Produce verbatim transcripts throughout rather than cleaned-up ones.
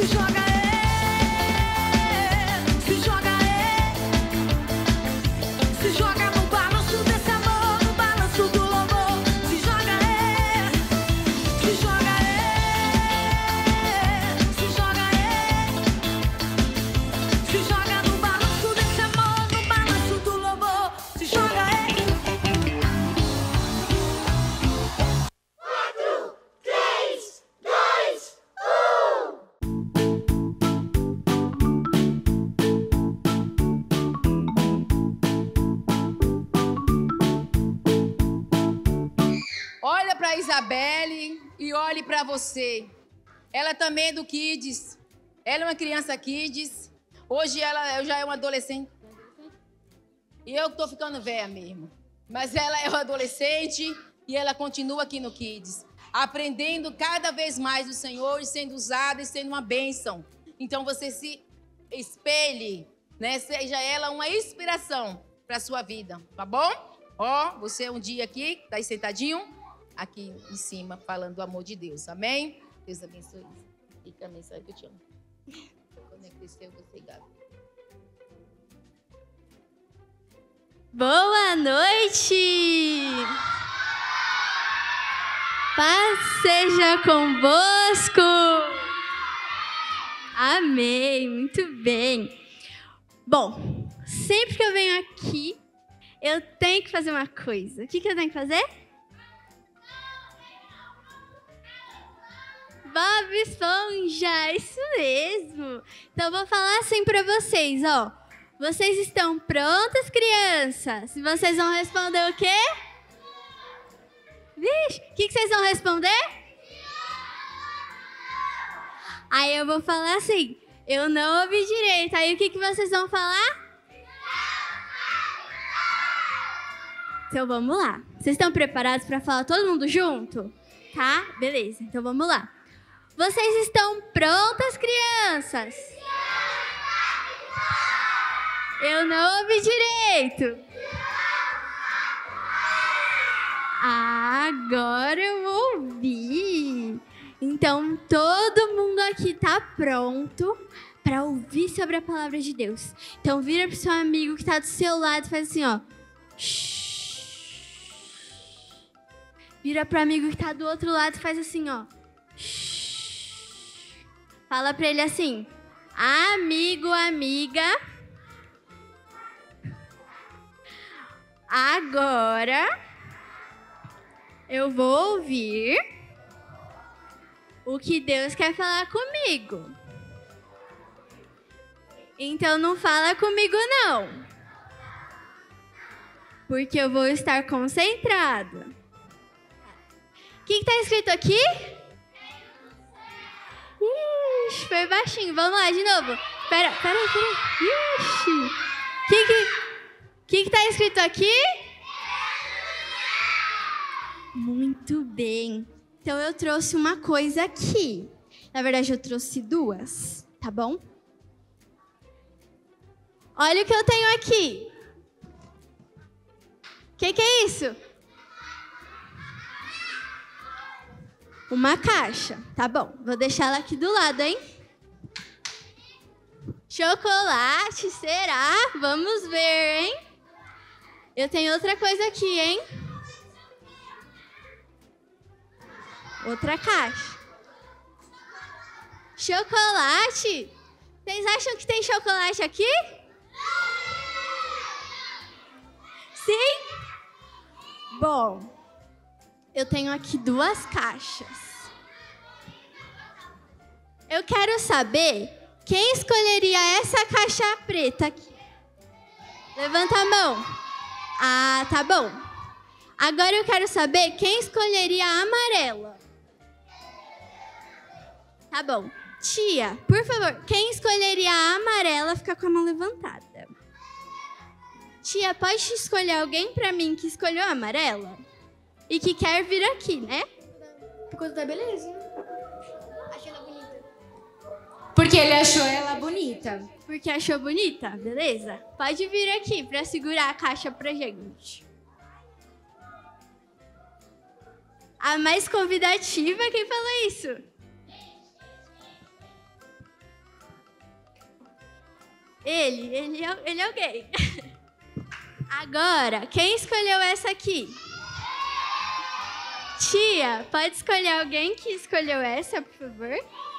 Isabelle e olhe para você. Ela também é do Kids. Ela é uma criança Kids. Hoje ela já é uma adolescente. E eu estou ficando velha mesmo. Mas ela é uma adolescente e ela continua aqui no Kids, aprendendo cada vez mais do Senhor e sendo usada e sendo uma bênção. Então você se espelhe, né? Seja ela uma inspiração para a sua vida, tá bom? Ó, você um dia aqui, tá aí sentadinho, aqui em cima, falando do amor de Deus, amém? Deus abençoe. Fica a mensagem que eu te amo. Quando cresceu, você, Gabi. Boa noite! Paz seja convosco! Amém, muito bem. Bom, sempre que eu venho aqui, eu tenho que fazer uma coisa. O que, que eu tenho que fazer? Bob Esponja, isso mesmo. Então, eu vou falar assim para vocês, ó. Vocês estão prontas, crianças? Vocês vão responder o quê? Vixe, o que, que vocês vão responder? Aí eu vou falar assim, eu não ouvi direito. Aí o que, que vocês vão falar? Então vamos lá. Vocês estão preparados para falar todo mundo junto? Tá? Beleza, então vamos lá. Vocês estão prontas, crianças? Eu não ouvi direito. Agora eu ouvi. Então, todo mundo aqui está pronto para ouvir sobre a palavra de Deus. Então, vira para o seu amigo que está do seu lado e faz assim, ó. Vira para o amigo que está do outro lado e faz assim, ó. Fala para ele assim, amigo, amiga. Agora eu vou ouvir o que Deus quer falar comigo. Então não fala comigo não, porque eu vou estar concentrada. O que está escrito aqui? Ixi, foi baixinho. Vamos lá, de novo. Pera, pera, pera. Ixi. O que que... O que está escrito aqui? Muito bem. Então, eu trouxe uma coisa aqui. Na verdade, eu trouxe duas, tá bom? Olha o que eu tenho aqui. O que, que é isso? Uma caixa. Tá bom, vou deixar ela aqui do lado, hein? Chocolate, será? Vamos ver, hein? Eu tenho outra coisa aqui, hein? Outra caixa. Chocolate? Vocês acham que tem chocolate aqui? Sim? Bom, eu tenho aqui duas caixas. Eu quero saber quem escolheria essa caixa preta aqui. Levanta a mão. Ah, tá bom. Agora eu quero saber quem escolheria a amarela. Tá bom. Tia, por favor, quem escolheria a amarela fica com a mão levantada. Tia, pode escolher alguém pra mim que escolheu a amarela? E que quer vir aqui, né? Por conta da beleza. Achei ela bonita. Porque ele achou ela bonita. Porque achou bonita? Beleza? Pode vir aqui pra segurar a caixa pra gente. A mais convidativa, quem falou isso? Ele, ele é, ele é alguém. Agora, quem escolheu essa aqui? Tia, pode escolher alguém que escolheu essa, por favor?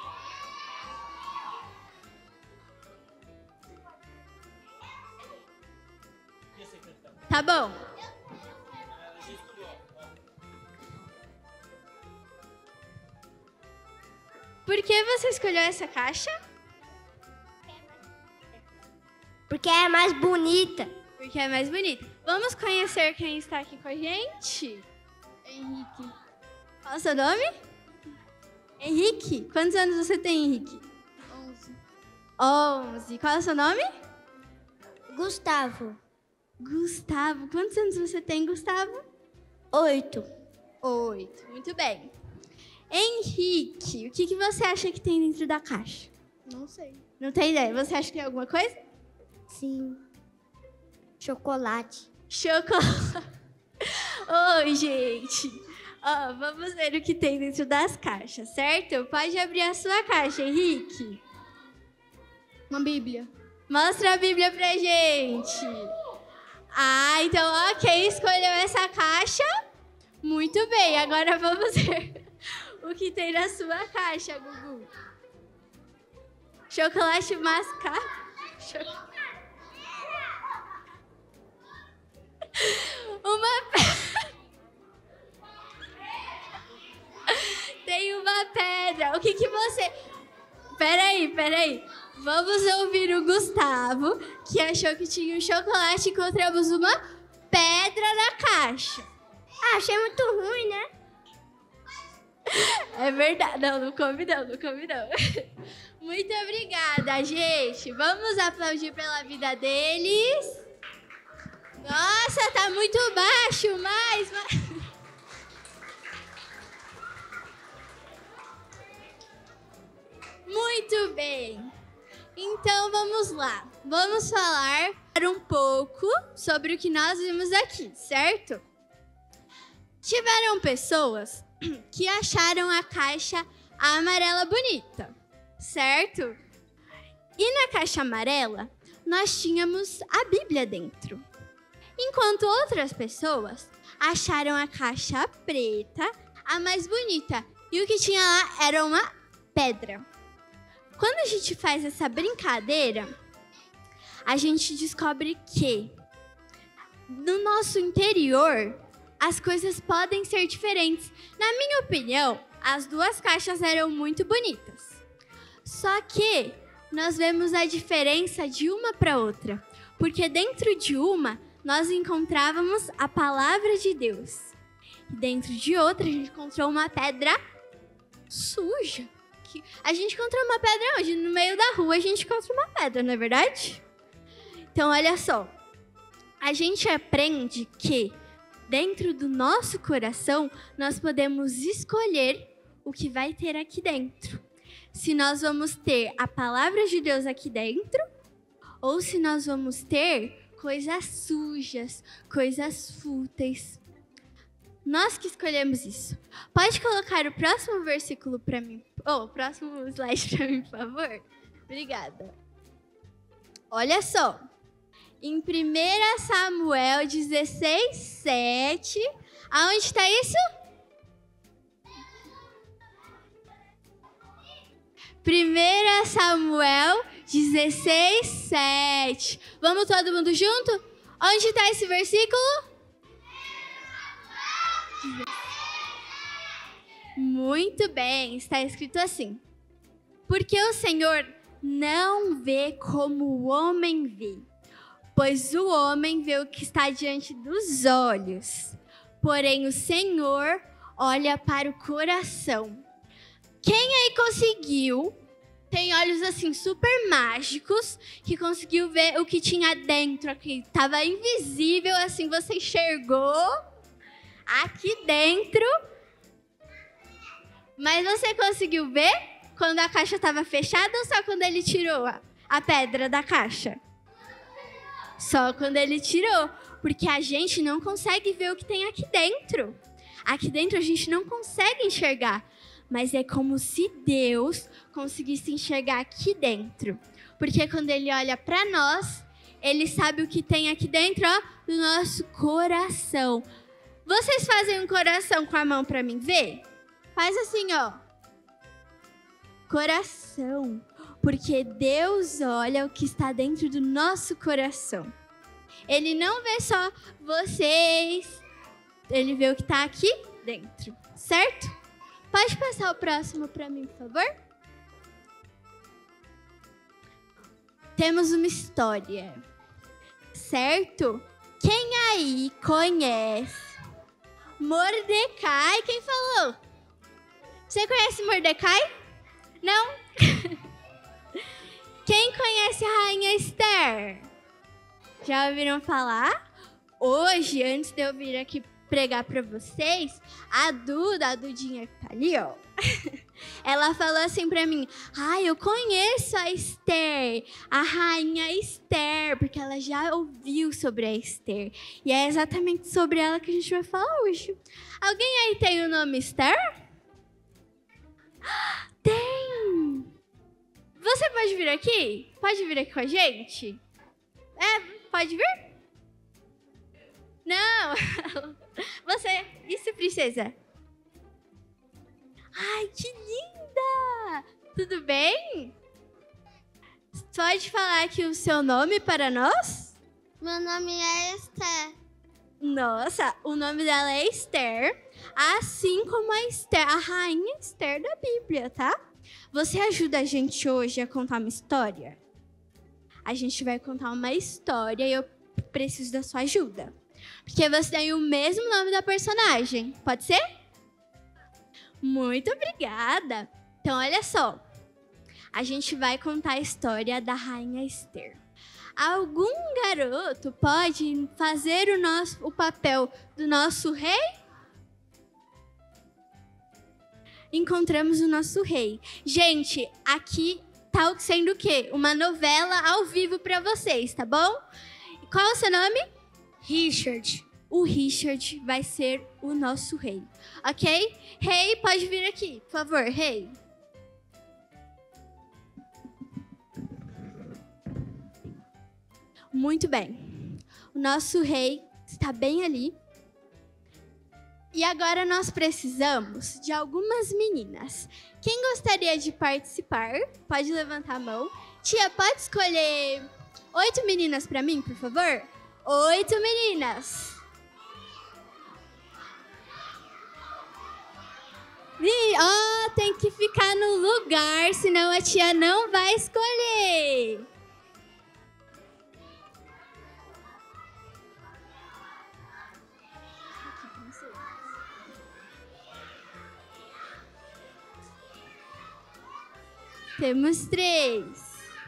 Tá bom. Por que você escolheu essa caixa? Porque é mais bonita. Porque é mais bonita. Vamos conhecer quem está aqui com a gente? Henrique. Qual é o seu nome? Henrique. Quantos anos você tem, Henrique? onze. Onze. Qual é o seu nome? Gustavo. Gustavo. Quantos anos você tem, Gustavo? Oito. Oito. Muito bem. Henrique, o que, que você acha que tem dentro da caixa? Não sei. Não tem ideia. Você acha que tem alguma coisa? Sim. Chocolate. Chocolate. Oi, gente. Ó, vamos ver o que tem dentro das caixas, certo? Pode abrir a sua caixa, Henrique. Uma bíblia. Mostra a Bíblia pra gente. Ah, então, ó, quem escolheu essa caixa? Muito bem, agora vamos ver o que tem na sua caixa, Gugu. Chocolate mascavo. Chocolate. Uma pedra. Tem uma pedra. O que que você... Peraí, peraí. Vamos ouvir o Gustavo, que achou que tinha um chocolate e encontramos uma pedra na caixa. Ah, achei muito ruim, né? É verdade. Não, não come não, não come não. Muito obrigada, gente. Vamos aplaudir pela vida deles. Nossa, tá muito baixo, mais, mais. Muito bem. Então, vamos lá. Vamos falar um pouco sobre o que nós vimos aqui, certo? Tiveram pessoas que acharam a caixa amarela bonita, certo? E na caixa amarela, nós tínhamos a Bíblia dentro. Enquanto outras pessoas acharam a caixa preta a mais bonita. E o que tinha lá era uma pedra. Quando a gente faz essa brincadeira, a gente descobre que no nosso interior as coisas podem ser diferentes. Na minha opinião, as duas caixas eram muito bonitas. Só que nós vemos a diferença de uma para outra, porque dentro de uma nós encontrávamos a palavra de Deus. E dentro de outra a gente encontrou uma pedra suja. A gente encontrou uma pedra onde? No meio da rua a gente encontra uma pedra, não é verdade? Então, olha só. A gente aprende que dentro do nosso coração nós podemos escolher o que vai ter aqui dentro. Se nós vamos ter a palavra de Deus aqui dentro ou se nós vamos ter coisas sujas, coisas fúteis. Nós que escolhemos isso. Pode colocar o próximo versículo para mim. Oh, o próximo slide para mim, por favor. Obrigada. Olha só. Em primeiro Samuel dezesseis, sete. Aonde está isso? primeiro Samuel dezesseis, sete. Vamos todo mundo junto? Onde está esse versículo? Muito bem, está escrito assim. Porque o Senhor não vê como o homem vê, pois o homem vê o que está diante dos olhos. Porém, o Senhor olha para o coração. Quem aí conseguiu, tem olhos assim super mágicos, que conseguiu ver o que tinha dentro aqui. Estava invisível, assim, você enxergou aqui dentro. Mas você conseguiu ver quando a caixa estava fechada ou só quando ele tirou a, a pedra da caixa? Só quando ele tirou, porque a gente não consegue ver o que tem aqui dentro. Aqui dentro a gente não consegue enxergar. mas é como se Deus conseguisse enxergar aqui dentro. Porque quando ele olha para nós, ele sabe o que tem aqui dentro, ó, do nosso coração. Vocês fazem um coração com a mão para mim ver? Faz assim, ó. Coração. Porque Deus olha o que está dentro do nosso coração. Ele não vê só vocês, ele vê o que está aqui dentro, certo? Pode passar o próximo para mim, por favor? Temos uma história, certo? Quem aí conhece Mordecai? Quem falou? Você conhece Mordecai? Não? Quem conhece a Rainha Esther? Já ouviram falar? Hoje, antes de eu vir aqui pregar para vocês, a Duda, a Dudinha que tá ali, ó, ela falou assim para mim: ah, eu conheço a Esther, a Rainha Esther, porque ela já ouviu sobre a Esther. E é exatamente sobre ela que a gente vai falar hoje. Alguém aí tem o nome Esther? Tem! Você pode vir aqui? Pode vir aqui com a gente? É, pode vir? Não! Você, isso, princesa? Ai, que linda! Tudo bem? Pode falar aqui o seu nome para nós? Meu nome é Esther. Nossa, o nome dela é Esther, assim como a Esther, a Rainha Esther da Bíblia, tá? Você ajuda a gente hoje a contar uma história? A gente vai contar uma história e eu preciso da sua ajuda. Porque você tem o mesmo nome da personagem. Pode ser? Muito obrigada. Então, olha só. A gente vai contar a história da Rainha Esther. Algum garoto pode fazer o, nosso, o papel do nosso rei? Encontramos o nosso rei. Gente, aqui tá sendo o quê? Uma novela ao vivo para vocês, tá bom? Qual é o seu nome? Richard. O Richard vai ser o nosso rei, ok? Rei, pode vir aqui, por favor, rei. Muito bem. O nosso rei está bem ali. E agora nós precisamos de algumas meninas. Quem gostaria de participar? Pode levantar a mão. Tia, pode escolher oito meninas para mim, por favor? Oito meninas. Ó, oh, tem que ficar no lugar, senão a tia não vai escolher. Temos três.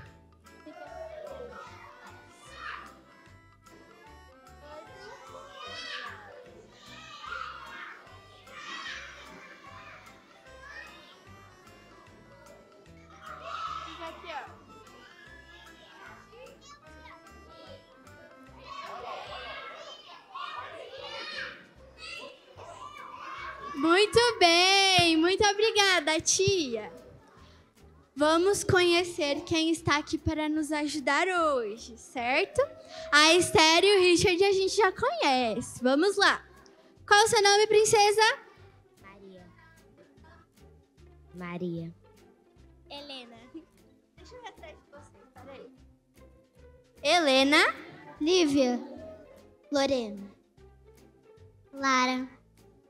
Muito bem, muito obrigada, tia. Vamos conhecer quem está aqui para nos ajudar hoje, certo? A Esther e o Richard a gente já conhece. Vamos lá. Qual é o seu nome, princesa? Maria. Maria. Helena. Deixa eu ver atrás de você, peraí. Helena. Lívia. Lorena. Lara.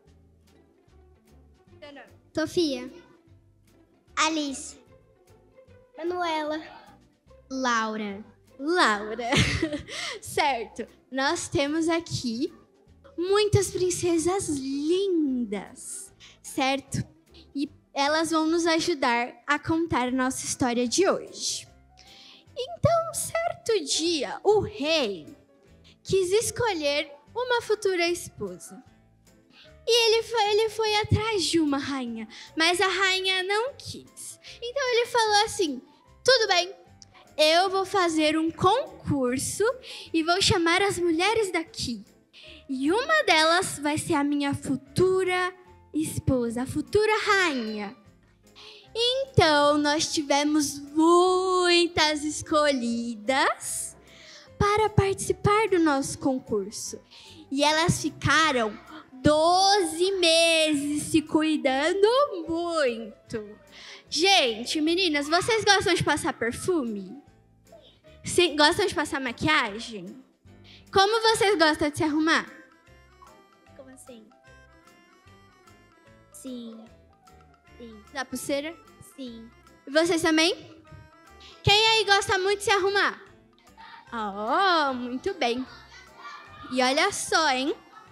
Sofia. Alice. Manuela. Laura. Laura. Certo. Nós temos aqui muitas princesas lindas, certo? E elas vão nos ajudar a contar a nossa história de hoje. Então, certo dia, o rei quis escolher uma futura esposa. E ele foi, ele foi atrás de uma rainha, mas a rainha não quis. Então ele falou assim, tudo bem, eu vou fazer um concurso e vou chamar as mulheres daqui. E uma delas vai ser a minha futura esposa, a futura rainha. Então, nós tivemos muitas escolhidas para participar do nosso concurso. E elas ficaram doze meses se cuidando muito. Gente, meninas, vocês gostam de passar perfume? Sim, gostam de passar maquiagem? Como vocês gostam de se arrumar? Como assim? Sim. Sim. Da pulseira? Sim. E vocês também? Quem aí gosta muito de se arrumar? Oh, muito bem. E olha só, hein?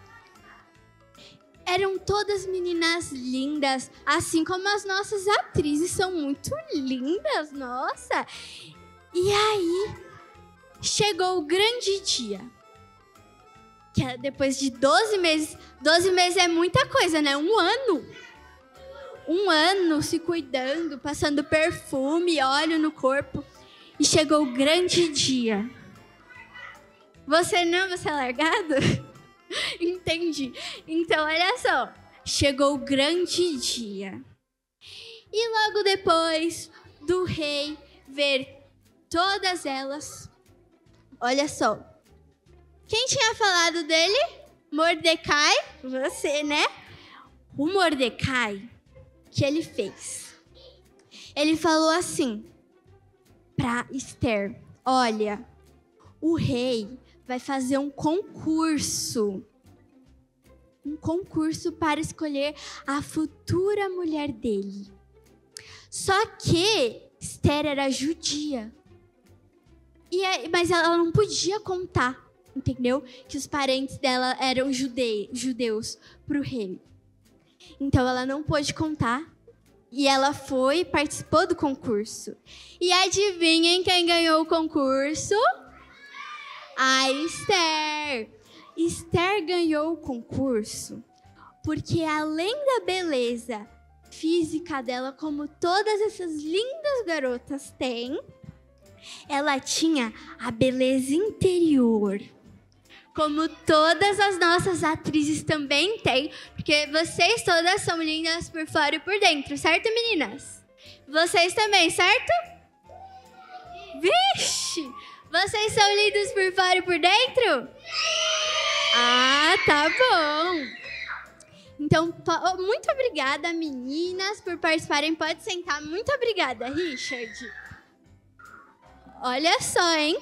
Eram todas meninas lindas, assim como as nossas atrizes são muito lindas, nossa. E aí, chegou o grande dia. Que é depois de doze meses, doze meses é muita coisa, né? Um ano. Um ano se cuidando, passando perfume, óleo no corpo. E chegou o grande dia. Você não, você é largado? Entendi. Então, olha só. Chegou o grande dia. E logo depois do rei ver todas elas, olha só. Quem tinha falado dele? Mordecai? Você, né? O Mordecai, que ele fez? Ele falou assim para Esther: olha, o rei vai fazer um concurso. Um concurso para escolher a futura mulher dele. Só que Esther era judia. E, mas ela não podia contar, entendeu? Que os parentes dela eram jude, judeus para o rei. Então ela não pôde contar. E ela foi e participou do concurso. E adivinhem quem ganhou o concurso? A Esther. Esther ganhou o concurso porque, além da beleza física dela, como todas essas lindas garotas têm, ela tinha a beleza interior, como todas as nossas atrizes também têm, porque vocês todas são lindas por fora e por dentro, certo, meninas? Vocês também, certo? Vixe! Vocês são lindos por fora e por dentro? Ah, tá bom. Então, muito obrigada, meninas, por participarem. Pode sentar. Muito obrigada, Richard. Olha só, hein?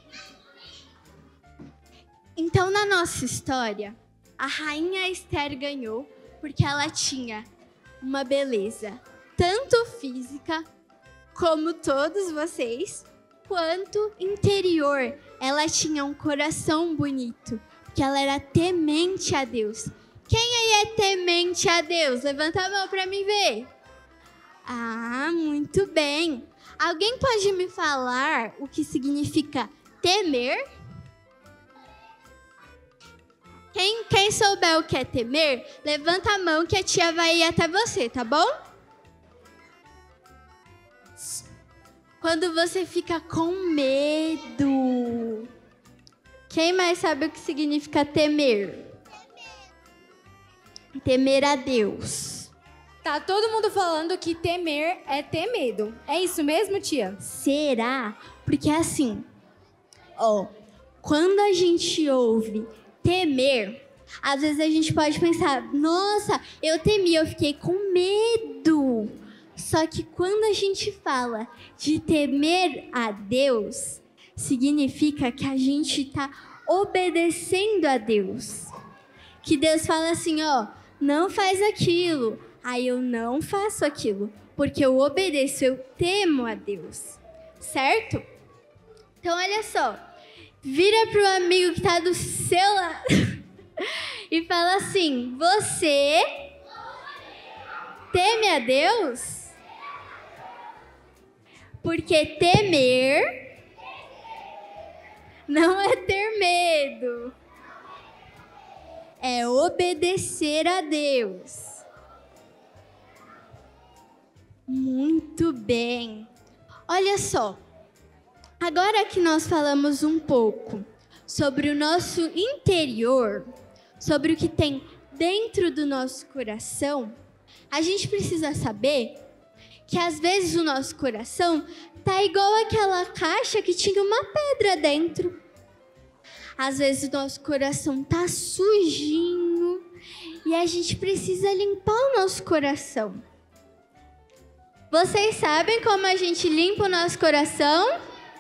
Então, na nossa história, a rainha Esther ganhou porque ela tinha uma beleza, tanto física, como todos vocês, quanto interior. Ela tinha um coração bonito, porque ela era temente a Deus. Quem aí é temente a Deus? Levanta a mão para mim ver. Ah, muito bem. Alguém pode me falar o que significa temer? Quem, quem souber o que é temer, levanta a mão que a tia vai ir até você, tá bom? Quando você fica com medo. Quem mais sabe o que significa temer? Temer a Deus. Tá todo mundo falando que temer é ter medo. É isso mesmo, tia? Será? Porque assim, ó, quando a gente ouve temer, às vezes a gente pode pensar, nossa, eu temi, eu fiquei com medo. Só que quando a gente fala de temer a Deus, significa que a gente está obedecendo a Deus. Que Deus fala assim, ó, não faz aquilo. Aí eu não faço aquilo, porque eu obedeço, eu temo a Deus. Certo? Então, olha só. Vira pro amigo que tá do seu lado e fala assim, você teme a Deus? Porque temer não é ter medo. É obedecer a Deus. Muito bem. Olha só. Agora que nós falamos um pouco sobre o nosso interior, sobre o que tem dentro do nosso coração, a gente precisa saber que às vezes o nosso coração tá igual aquela caixa que tinha uma pedra dentro. Às vezes o nosso coração tá sujinho e a gente precisa limpar o nosso coração. Vocês sabem como a gente limpa o nosso coração?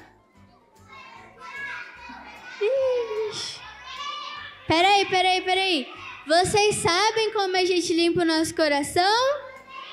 Ixi. Peraí, peraí, peraí. Vocês sabem como a gente limpa o nosso coração?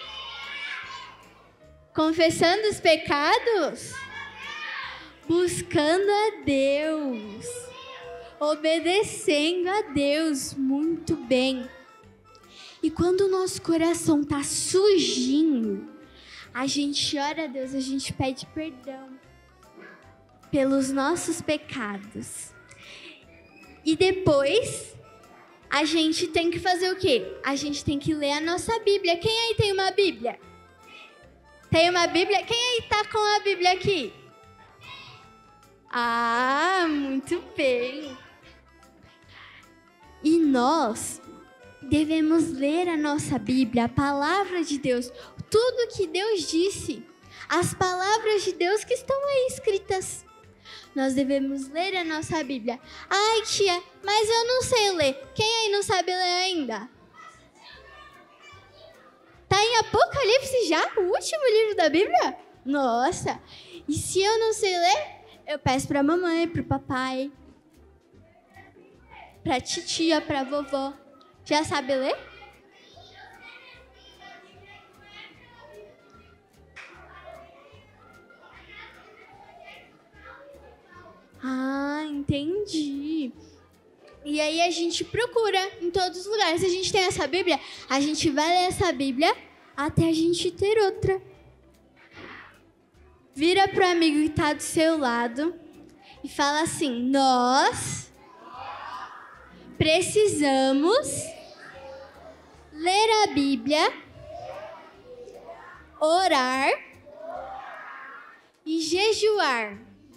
Confessando os pecados? Buscando a Deus. Obedecendo a Deus. Muito bem. E quando o nosso coração tá sujinho, a gente ora a Deus, a gente pede perdão pelos nossos pecados. E depois, a gente tem que fazer o quê? A gente tem que ler a nossa Bíblia. Quem aí tem uma Bíblia? Tem uma Bíblia? Quem aí tá com a Bíblia aqui? Ah, muito bem. E nós devemos ler a nossa Bíblia, a palavra de Deus, tudo que Deus disse, as palavras de Deus que estão aí escritas. Nós devemos ler a nossa Bíblia. Ai, tia, mas eu não sei ler. Quem aí não sabe ler ainda? Tá em Apocalipse já? O último livro da Bíblia? Nossa! E se eu não sei ler, eu peço pra mamãe, pro papai, pra titia, pra vovó. Já sabe ler? Ah, entendi. E aí a gente procura em todos os lugares. Se a gente tem essa Bíblia, a gente vai ler essa Bíblia até a gente ter outra. Vira pro amigo que tá do seu lado e fala assim: nós precisamos ler a Bíblia, orar e jejuar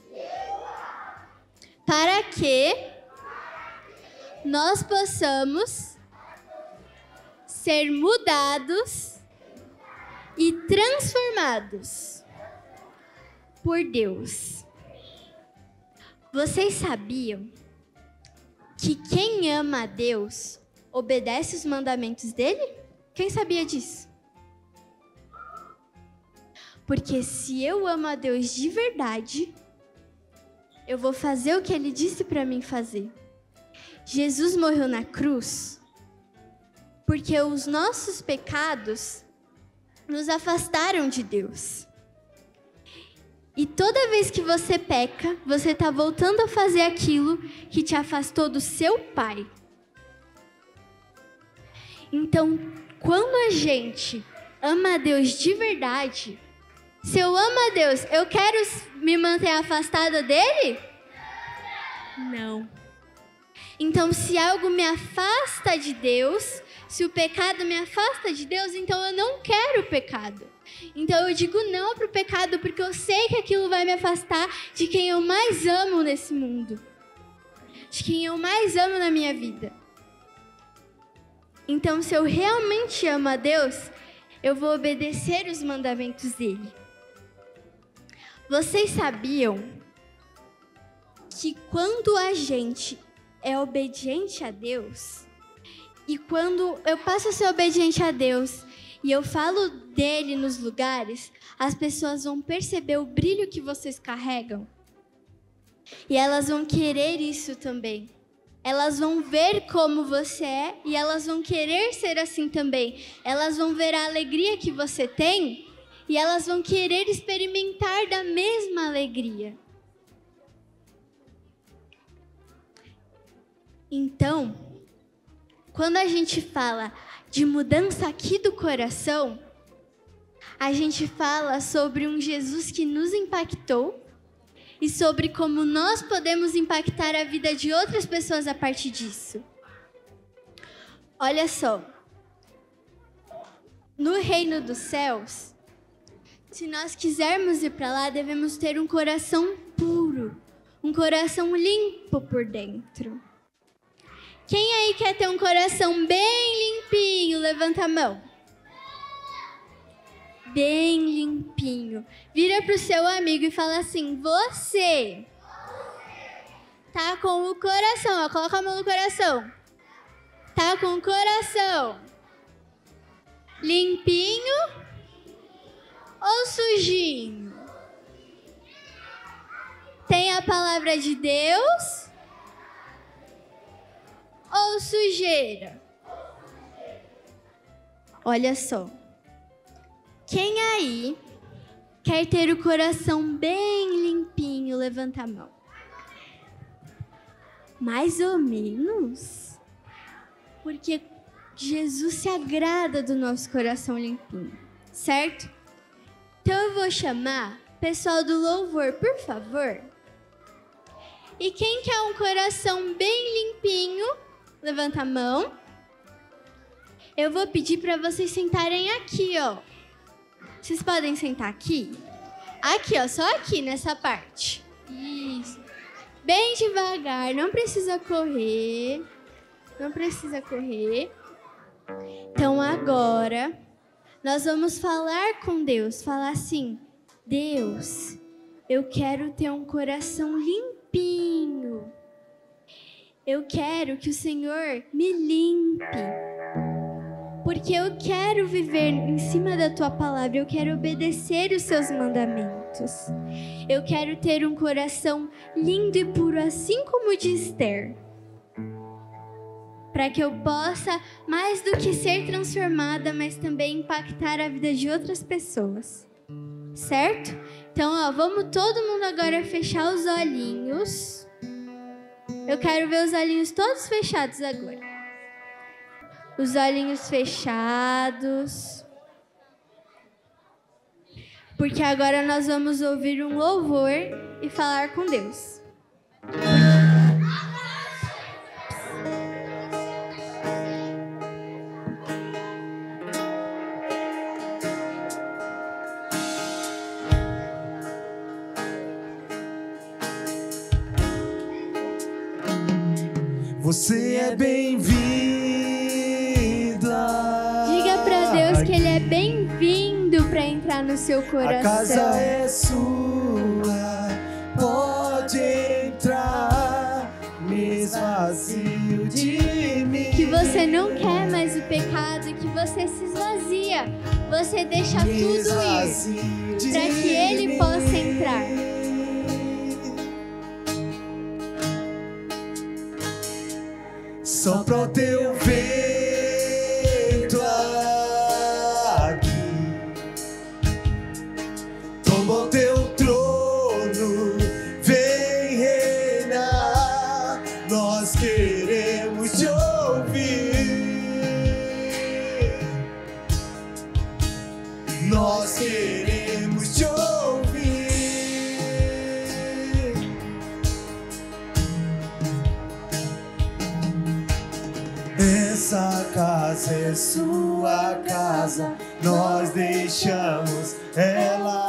para que nós possamos ser mudados e transformados por Deus. Vocês sabiam que quem ama a Deus obedece os mandamentos dele? Quem sabia disso? Porque se eu amo a Deus de verdade, eu vou fazer o que ele disse para mim fazer. Jesus morreu na cruz porque os nossos pecados nos afastaram de Deus. E toda vez que você peca, você está voltando a fazer aquilo que te afastou do seu Pai. Então, quando a gente ama a Deus de verdade, se eu amo a Deus, eu quero me manter afastada dele? Não. Então, se algo me afasta de Deus, se o pecado me afasta de Deus, então eu não quero o pecado. Então eu digo não para o pecado, porque eu sei que aquilo vai me afastar de quem eu mais amo nesse mundo. De quem eu mais amo na minha vida. Então, se eu realmente amo a Deus, eu vou obedecer os mandamentos dele. Vocês sabiam que quando a gente é obediente a Deus, e quando eu passo a ser obediente a Deus e eu falo dele nos lugares, as pessoas vão perceber o brilho que vocês carregam. E elas vão querer isso também. Elas vão ver como você é e elas vão querer ser assim também. Elas vão ver a alegria que você tem e elas vão querer experimentar da mesma alegria. Então, quando a gente fala de mudança aqui do coração, a gente fala sobre um Jesus que nos impactou e sobre como nós podemos impactar a vida de outras pessoas a partir disso. Olha só, no reino dos céus, se nós quisermos ir para lá, devemos ter um coração puro, um coração limpo por dentro. Quem aí quer ter um coração bem limpinho? Levanta a mão. Bem limpinho. Vira pro seu amigo e fala assim: você tá com o coração, ó, coloca a mão no coração. Tá com o coração limpinho ou sujinho? Tem a palavra de Deus ou sujeira? Olha só. Quem aí quer ter o coração bem limpinho? Levanta a mão. Mais ou menos. Porque Jesus se agrada do nosso coração limpinho, certo? Então eu vou chamar o pessoal do louvor, por favor. E quem quer um coração bem limpinho, levanta a mão. Eu vou pedir para vocês sentarem aqui, ó. Vocês podem sentar aqui? Aqui, ó, só aqui nessa parte. Isso. Bem devagar, não precisa correr. Não precisa correr. Então agora nós vamos falar com Deus, falar assim: Deus, eu quero ter um coração limpinho. Eu quero que o Senhor me limpe. Porque eu quero viver em cima da tua palavra, eu quero obedecer os seus mandamentos. Eu quero ter um coração lindo e puro, assim como o de Esther. Para que eu possa, mais do que ser transformada, mas também impactar a vida de outras pessoas. Certo? Então, ó, vamos todo mundo agora fechar os olhinhos. Eu quero ver os olhinhos todos fechados agora. Os olhinhos fechados. Porque agora nós vamos ouvir um louvor e falar com Deus. Você é bem-vinda. Diga pra Deus que Ele é bem-vindo para entrar no seu coração. A casa é sua, pode entrar, mesmo vazio de mim. Que você não quer mais o pecado, que você se esvazia. Você deixa tudo ir para que Ele possa entrar. Sopra o teu vento aqui, toma o teu trono, vem reinar. Nós queremos te ouvir, nós queremos te ouvir. Essa casa é sua casa, nós deixamos ela